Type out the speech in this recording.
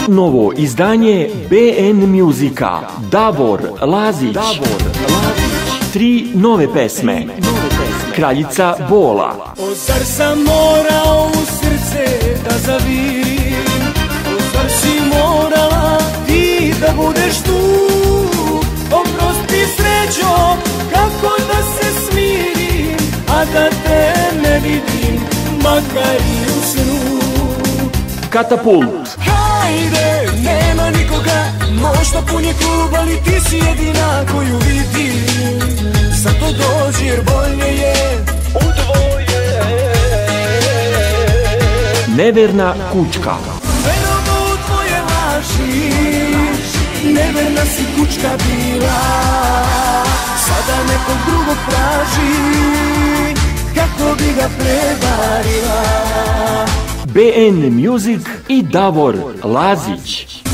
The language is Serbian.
Novo izdanje BN Musika. Davor Lazić. 3 nove pesme. Kraljica bola. O zar sam morao u srce da zavirim, o zar si morala ti da budeš tu. Oprosti srećo, kako da se smirim, a da te ne vidim, makar i u snu. Katapult. Hajde, nema nikoga, možda pun je klub, ali ti si jedina koju vidim. Sad to dođi jer bolje je u dvoje. Neverna kućka. Verujemo u tvoje laži, neverna si kućka bila. Sada nekog drugog traži, kako bi ga prevarila. BN Music i Davor Lazić.